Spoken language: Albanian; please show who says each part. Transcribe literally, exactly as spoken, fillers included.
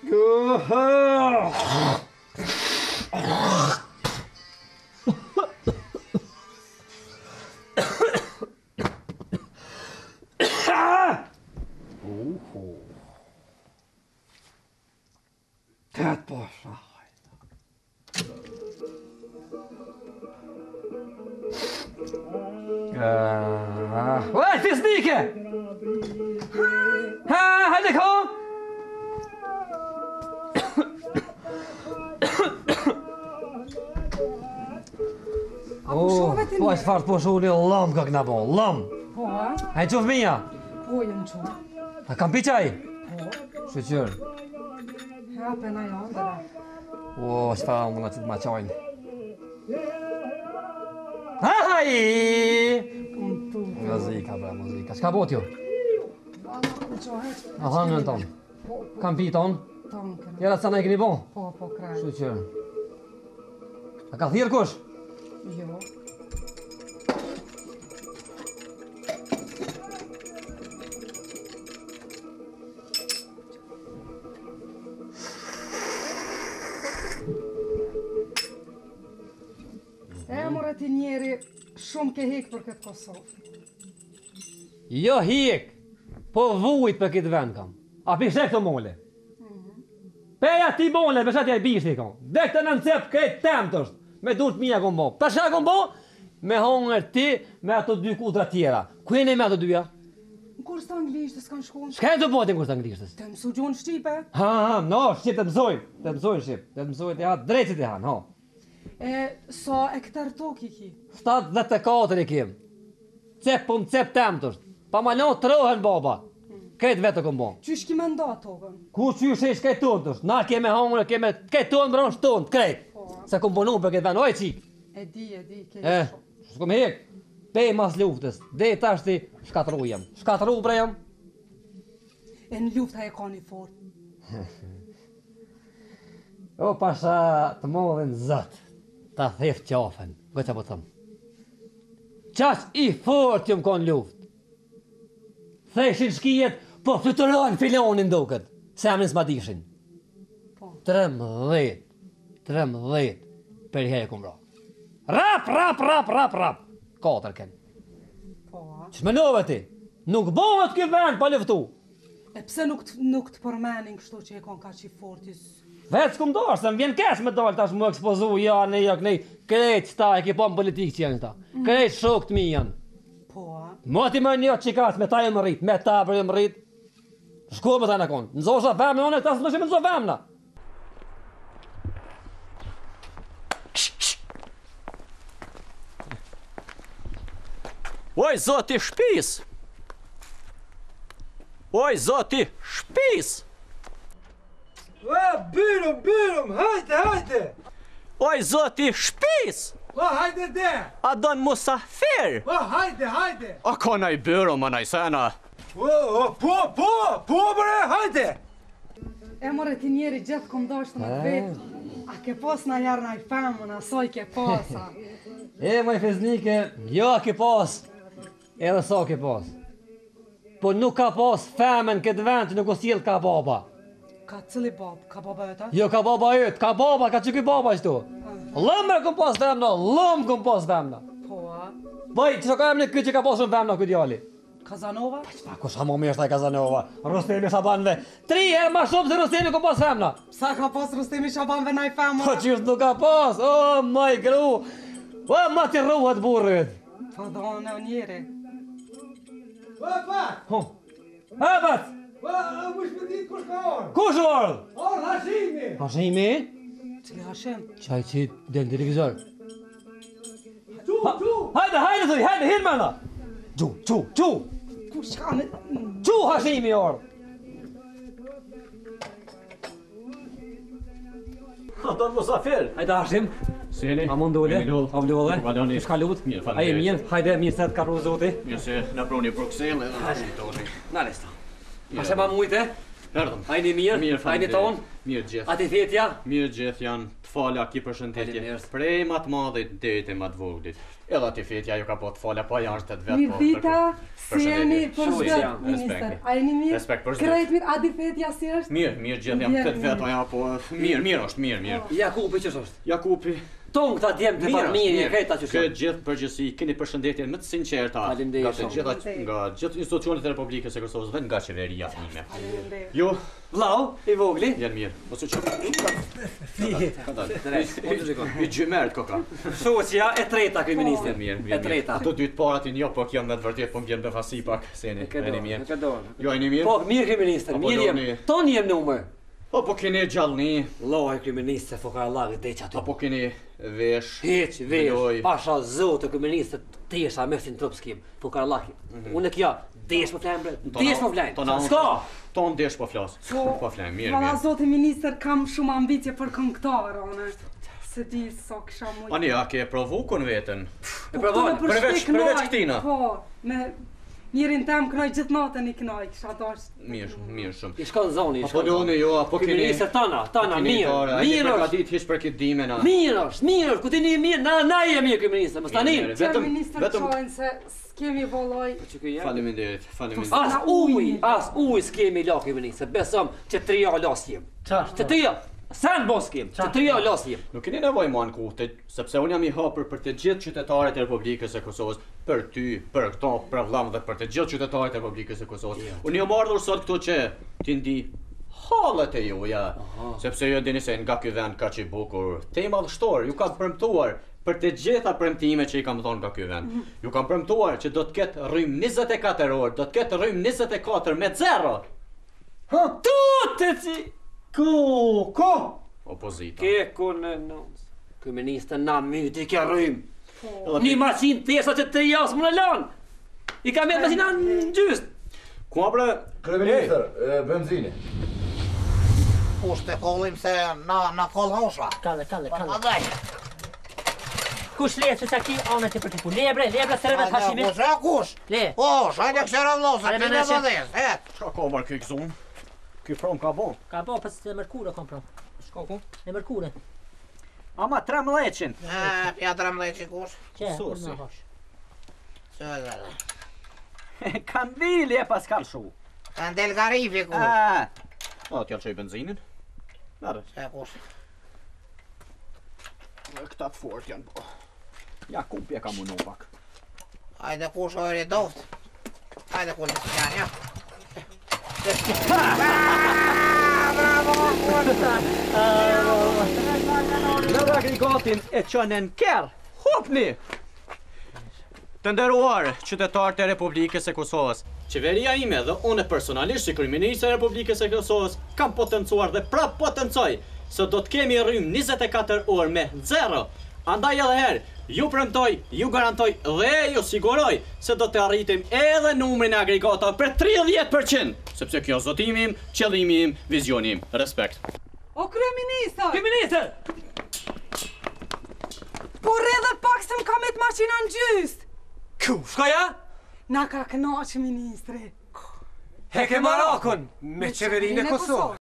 Speaker 1: Tät pois rahoita. Vad är det snike? Ha, hade kom! Oh, pois fart po shuli lam ka kna bon, lam.
Speaker 2: Po, a?
Speaker 1: Ai çu fëmia?
Speaker 2: Po, jam çu.
Speaker 1: A kam piçaj?
Speaker 2: Po.
Speaker 1: Shqyr.
Speaker 2: Hape na jo, ndëra.
Speaker 1: O, çfarë unë aty ma çojnë. Ai!
Speaker 2: Kom tu.
Speaker 1: Muzika, bra, muzika. Çka bot ju?
Speaker 2: Valla, ku qohet?
Speaker 1: A hanën ton. Kam pi ton.
Speaker 2: Tonkën.
Speaker 1: Jera sa ne keni bon?
Speaker 2: Po, po, kraj.
Speaker 1: Shqyr. A ka thirr kush?
Speaker 2: Jo. E more ti njeri shumë ke hek për këtë Kosovë.
Speaker 1: Jo hik, po vujt për këtë vend kam. A pishe këto mole? Peja ti mole, beshat ja i bishti kam. Dhe këtë në nëcep këtë temt është. Me dur të mija kom bo. Për shka kom bo? Me hongër ti, me ato dy kutra tjera. Ku jeni me ato dyja?
Speaker 2: Në kurs të anglishtës kanë shku?
Speaker 1: Shka e të botin kurs të anglishtës?
Speaker 2: Të mësu gjunë Shqipe?
Speaker 1: Ha, ha, no, Shqip të mësojnë. Të mësojnë Shqip. Të mësojnë të hanë, drejtësit të hanë, ha.
Speaker 2: E, so e këtër toki ki?
Speaker 1: shtatëdhjetë e katër i kim. Cep pun cep temt është. Pa ma lo të rohen baba. Këtë vetë kom bo.
Speaker 2: Qysh ki me nda tokën?
Speaker 1: Ku qysh e shkaj tonë është? Na keme hongër, keme këtë tonë mbron shtonë, krejt. Se kom punu për këtë vend, oj qik.
Speaker 2: E di, e di, ke
Speaker 1: E, s'kom hek. Pej mas luftës. Dhe ta shti shkatru jam. Shkatru bre jam.
Speaker 2: E në lufta e ka një fort.
Speaker 1: O pasha të modhin zët. Ta thef qafen. Gëtë po thëmë. Qaq i fort jëm kon luft. Theshin shkijet, po fluturon filonin duket. Se amin s'ma dishin.
Speaker 2: Po.
Speaker 1: Tremdhet. Tremdhet. Per herë kum ra. Rap, rap, rap, rap, rap. Katër ken.
Speaker 2: Po, a?
Speaker 1: Ç'menove ti? Nuk bëhet ky vend pa luftu.
Speaker 2: E pse nuk të, nuk të përmenin kështu që e kon ka që i fortis?
Speaker 1: Vetë s'kum dorë, se më vjen kesh me dalë tash më ekspozu, ja, ne, ja, ne, krejt sta e ki po në politikë që janë ta. Krejt shok të mi janë.
Speaker 2: Po, a?
Speaker 1: Mo ti më një qikas, me ta e më rrit, me ta për e më rrit. Shko me ta në konë, nëzosha femna, one këta së nëshim nëzo femna.
Speaker 3: Oj, zoti shpis! Oj, zoti shpis!
Speaker 4: Va, byrëm, byrëm, hajde, hajde!
Speaker 3: Oj, zoti shpis!
Speaker 4: Va, hajde de!
Speaker 3: A don musafir?
Speaker 4: Va, hajde, hajde!
Speaker 3: A ka naj byro më naj sena?
Speaker 4: O, o, po, po, po, bre, hajde!
Speaker 2: E more ti njeri gjithë kom dashtë në të vetë. A ke pas në jarë në i femën, asoj ke pasa.
Speaker 1: E, maj feznike, jo ke pas. Edhe sa ke pas. Po nuk ka pas femen këtë vend që nuk o s'jel ka baba.
Speaker 2: Ka cili bab, ka baba e ta?
Speaker 1: Jo ka baba yt, ka baba, ka që ky baba qëtu. Lëmë këm pas femna, lëmë këm pas femna.
Speaker 2: Po, a?
Speaker 1: Vaj, që ka emni këtë që ka pasën femna këtë djali?
Speaker 2: Kazanova?
Speaker 1: Pa, ku shka më mirë shtaj Kazanova, Rustemi Shabanve. Tri herë ma shumë se Rustemi këm pas femna.
Speaker 2: Sa ka pas Rustemi Shabanve në i femën?
Speaker 1: Po qështë nuk ka pas, o, maj gru. O, ma ti ruhet burrit.
Speaker 2: Po dhone o njeri.
Speaker 4: Va, pa!
Speaker 1: Ho, hebat!
Speaker 4: Va, a më shpëtit kush ka orë?
Speaker 1: Kush orë?
Speaker 4: Orë, Hashimi!
Speaker 1: Hashimi?
Speaker 2: Cili Hashem?
Speaker 1: Qaj që del në televizor.
Speaker 4: Qu, qu!
Speaker 1: Hajde, hajde, thuj, hajde, hirë mëna. Qu, qu, qu.
Speaker 2: Kush ka në...
Speaker 1: Qu Hashimi orë.
Speaker 3: A don musafir?
Speaker 1: Hajde Hashim.
Speaker 3: Seli?
Speaker 1: A mund dole? A më dole?
Speaker 3: Valoni.
Speaker 1: Shka lut?
Speaker 3: Mirë,
Speaker 1: A
Speaker 3: faleminderit.
Speaker 1: je mirë? Hajde, mirë se të karru zoti.
Speaker 3: Mirë se na proni Bruxelles edhe na shitoni.
Speaker 1: Nale sta. A se ma mujte?
Speaker 3: Erdhëm.
Speaker 1: A jeni mirë?
Speaker 3: Mirë,
Speaker 1: A jeni ton?
Speaker 3: Mirë gjithë.
Speaker 1: A ti fetja?
Speaker 3: Mirë gjithë janë të falja ki përshëndetje.
Speaker 1: Faleminderit.
Speaker 3: Prej më të madhit deri te më të voglit. Edhe ti fetja ju ka po të falja pa janë të vetë.
Speaker 2: Mirë dita, si jeni për
Speaker 1: Shumë
Speaker 2: çdo
Speaker 1: jam,
Speaker 2: ministër? A jeni mirë?
Speaker 3: Respekt për çdo.
Speaker 2: Krejt mirë, a di fetja si është?
Speaker 3: Mirë, mirë gjithë jam
Speaker 2: Mirë,
Speaker 3: të vetë ja po. Mirë, mirë është, mirë, mirë.
Speaker 1: Jakupi ç'është?
Speaker 3: Jakupi.
Speaker 1: Ton këta djemë të parë mirë, kreta që
Speaker 3: Këtë
Speaker 1: shumë.
Speaker 3: gjithë përgjithësi keni përshëndetjen më të sinqerta
Speaker 1: Faleminderit
Speaker 3: nga të
Speaker 1: shumë.
Speaker 3: gjitha nga gjithë institucionet e Republikës së Kosovës dhe nga qeveria ime.
Speaker 2: Faleminderit.
Speaker 3: Ju
Speaker 1: Vllau, i vogli.
Speaker 3: janë mirë. Mos u çu.
Speaker 1: Fihet.
Speaker 3: Ka dalë.
Speaker 1: Drejt, unë të shikon.
Speaker 3: I gjymert koka.
Speaker 1: Shoqja e treta ky ministër.
Speaker 3: Mirë, mirë.
Speaker 1: E
Speaker 3: mirë.
Speaker 1: treta.
Speaker 3: Ato dy të parat i jo, po kjo me të vërtet po m'vjen befasi pak, seni. Jeni mirë.
Speaker 1: Ka dorë.
Speaker 3: Jo jeni mirë?
Speaker 1: Po, mirë ky ministër,
Speaker 3: Apo
Speaker 1: mirë jem.
Speaker 3: doni-
Speaker 1: Ton jem numër.
Speaker 3: Po po keni gjallni,
Speaker 1: Lloj ky ministër fukarallak dhe çati.
Speaker 3: apo keni vesh.
Speaker 1: Hiç,
Speaker 3: Loj.
Speaker 1: vesh. Pasha zotë ky ministër tesha me sin trop skim. Fukarallaki. Unë kjo desh po flam bre. Desh po flam.
Speaker 3: Tona-
Speaker 1: S'ka.
Speaker 3: Ton desh po flas.
Speaker 2: Po,
Speaker 3: Po flam mirë,
Speaker 2: Valla
Speaker 3: mirë.
Speaker 2: zoti ministër, kam shumë ambicie për këngëtar, onë. Se di sa kisha mujt.
Speaker 3: Ani a ke provu kon veten?
Speaker 1: E provoj.
Speaker 3: përveç- përveç këtina.
Speaker 2: Po, me mirin tem kënoj gjithë natën i kënoj, kisha dash.
Speaker 3: Mirë, mirë shumë.
Speaker 1: I shkon zoni, i
Speaker 3: Apo
Speaker 1: shkon.
Speaker 3: doni jo, apo
Speaker 1: Ky
Speaker 3: keni.
Speaker 1: ministër tana, tana
Speaker 3: keni
Speaker 1: mirë.
Speaker 3: fare, ai
Speaker 1: Mirë
Speaker 3: për ka
Speaker 1: është.
Speaker 3: ditë hiç për këtë dime na.
Speaker 1: Mirë është, mirë është. Ku ti një mirë, na na je mirë ky ministër, mos tani.
Speaker 3: Mirë, mirë.
Speaker 2: Qërë
Speaker 3: Vetëm-
Speaker 2: ministër
Speaker 3: vetëm-
Speaker 2: qojnë se s'kemi voloj.
Speaker 1: Çu ky jam?
Speaker 3: Faleminderit, faleminderit.
Speaker 1: As uj, as uj s'kemi la ky ministër. Besom që tria las jem.
Speaker 5: Çfarë?
Speaker 1: Që tria, sen bos kem. Që tria las jem.
Speaker 3: Nuk keni nevojë mua në kuhte, sepse unë jam i hapur për të gjithë qytetarët e Republikës së Kosovës, për ty, për këto, për vllam dhe për të gjithë qytetarët e Republikës së Kosovës. Unë jam ardhur sot këtu që ti ndi hallet e juja, sepse ju dini se nga ky vend kaq i bukur, tema madhështor, ju ka premtuar për të gjitha premtimet që i kam thonë nga ky vend. Ju kam premtuar që do të ketë rrym njëzet e katër orë, do të ketë rrym njëzet e katër me zero.
Speaker 1: Tu te ci.
Speaker 5: Ku, ku?
Speaker 3: Opozita.
Speaker 1: Ke ku në nons. Ky ministër na myti ke rrym.
Speaker 3: Edhe
Speaker 1: Një
Speaker 3: ti-
Speaker 1: masin tesa që tria as më në lan. I kam jetë masina në gjyst.
Speaker 3: Ku bre?
Speaker 6: Kryeministër, e, benzini.
Speaker 7: Kush të kollim se na na koll hosha.
Speaker 5: Kalle, kalle, kalle.
Speaker 7: Andaj.
Speaker 5: Kush le se sa ki anë ti për ti punë. Lebre, lebre servet hashimi.
Speaker 7: Kush, e kush?
Speaker 5: Le.
Speaker 7: O, shajnë kësera vlosë,
Speaker 5: Ale,
Speaker 7: ti
Speaker 5: me
Speaker 7: në
Speaker 5: nëse-
Speaker 7: vëdhes, e.
Speaker 3: Çka ka marrë ky gzon? Ky prom ka bon.
Speaker 5: Ka bo pas të Merkure kom pra.
Speaker 3: Shka ku?
Speaker 5: Në Merkure.
Speaker 3: Ama tretëmbëdhjetë.
Speaker 7: E, pja të rëmdhe që kush.
Speaker 5: Që,
Speaker 3: So,
Speaker 5: kur
Speaker 3: si.
Speaker 5: në hosh.
Speaker 7: Së dhe.
Speaker 3: Kandili e pas kalshu.
Speaker 7: Kanë del garifi kush.
Speaker 3: Ah. O, t'ja çoj benzinin. Merë,
Speaker 7: Se kush.
Speaker 3: këta të fort janë po. Ja kumpje ka munu pak.
Speaker 7: Hajde kush ojë i doft. Hajde kush të janë, ja.
Speaker 3: Në dhe agregatin e qënën kërë, hopni! Të nderuar qytetarët e Republikës së Kosovës, qeveria ime dhe unë personalisht si kryeminist e Republikës së Kosovës kam potencuar dhe prap potencoj se do të kemi rrym njëzet e katër orë me zero. Andaj edhe herë, ju premtoj, ju garantoj dhe ju siguroj se do të arritim edhe numrin e agregatave për tridhjetë përqind, sepse kjo zotimi im, qëllimi im, vizioni im. Respekt.
Speaker 2: O kryeministër,
Speaker 1: Ky ministër.
Speaker 2: por edhe pak se më kamet maqina në gjyst.
Speaker 1: Ku, shka ja?
Speaker 2: Na ka kënaqë ministri.
Speaker 1: Heke Marakon me qeverinë e Kosovës.